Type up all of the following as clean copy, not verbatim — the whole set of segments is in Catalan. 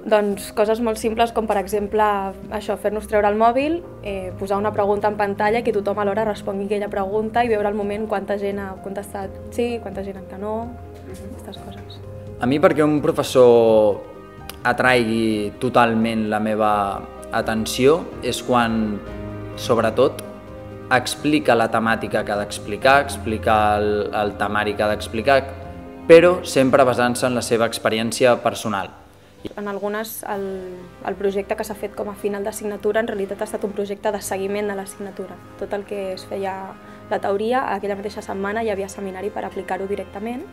Doncs coses molt simples com, per exemple, això, fer-nos treure el mòbil, posar una pregunta en pantalla i que tothom alhora respongui aquella pregunta i veure al moment quanta gent ha contestat sí, quanta gent que no, aquestes coses. A mi perquè un professor atraigui totalment la meva atenció és quan, sobretot, explica la temàtica que ha d'explicar, explica el temari que ha d'explicar, però sempre basant-se en la seva experiència personal. En algunes, el projecte que s'ha fet com a final d'assignatura en realitat ha estat un projecte de seguiment de l'assignatura. Tot el que es feia la teoria, aquella mateixa setmana hi havia seminari per aplicar-ho directament.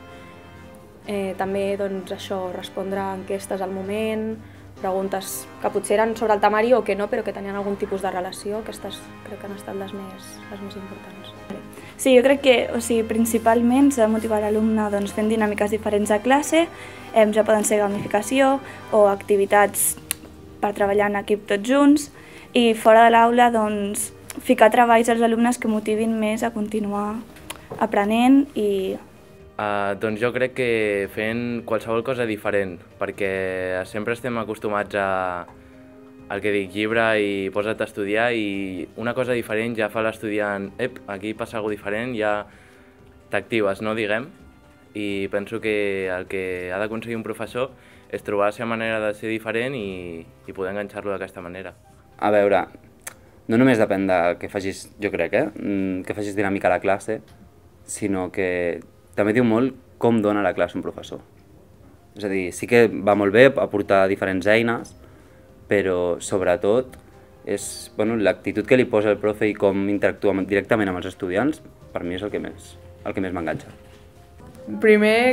També doncs, això, respondre a enquestes al moment, preguntes que potser eren sobre el temari o que no, però que tenien algun tipus de relació. Aquestes crec que han estat les més importants. Sí, jo crec que principalment s'ha de motivar l'alumne fent dinàmiques diferents a classe, ja poden ser gamificació o activitats per treballar en equip tots junts, i fora de l'aula ficar treballs als alumnes que motivin més a continuar aprenent i... Doncs jo crec que fent qualsevol cosa diferent, perquè sempre estem acostumats al que dic, llibre i posa't a estudiar, i una cosa diferent ja fa l'estudiant, aquí passa alguna cosa diferent, ja t'actives, no diguem, i penso que el que ha d'aconseguir un professor és trobar la seva manera de ser diferent i poder enganxar-lo d'aquesta manera. A veure, no només depèn de que facis, jo crec, que facis dinàmica a la classe, sinó que també diu molt com dona la classe un professor. És a dir, sí que va molt bé aportar diferents eines, però sobretot és l'actitud que li posa el profe i com interactua directament amb els estudiants, per mi és el que més m'enganxa. Primer,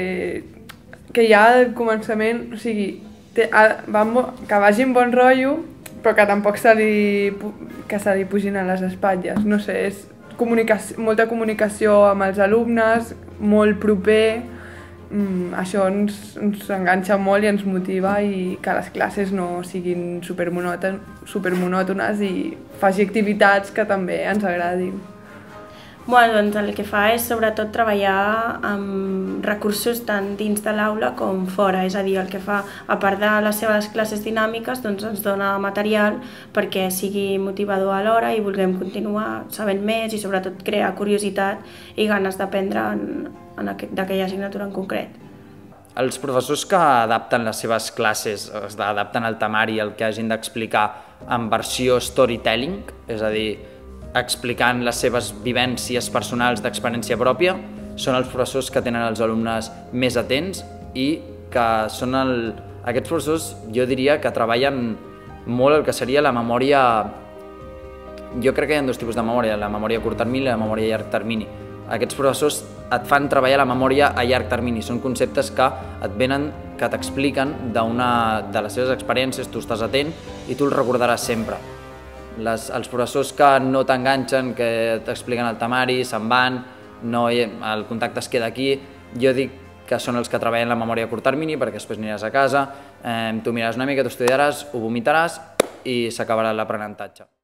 que ja al començament, o sigui, que vagi amb bon rotllo, però que tampoc se li pugin a les espatlles. No sé, és molta comunicació amb els alumnes, molt proper, això ens enganxa molt i ens motiva, i que les classes no siguin supermonòtones i faci activitats que també ens agradin. Doncs el que fa és sobretot treballar amb recursos tant dins de l'aula com fora, és a dir, el que fa, a part de les seves classes dinàmiques, ens dona material perquè sigui motivador alhora i vulguem continuar sabent més i sobretot crear curiositat i ganes d'aprendre d'aquella assignatura en concret. Els professors que adapten les seves classes, adapten el temari, el que hagin d'explicar en versió storytelling, és a dir, explicant les seves vivències personals d'experiència pròpia, són els professors que tenen els alumnes més atents i que són aquests professors, jo diria, que treballen molt el que seria la memòria. Jo crec que hi ha dos tipus de memòria, la memòria a curt termini i la memòria a llarg termini. Aquests professors et fan treballar la memòria a llarg termini, són conceptes que et venen, que t'expliquen de les seves experiències, tu estàs atent i tu els recordaràs sempre. Els professors que no t'enganxen, que t'expliquen el temari, se'n van, el contacte es queda aquí, jo dic que són els que treballen la memòria a curt termini, perquè després aniràs a casa, tu miraràs una mica, t'ho estudiaràs, ho vomitaràs i s'acabarà l'aprenentatge.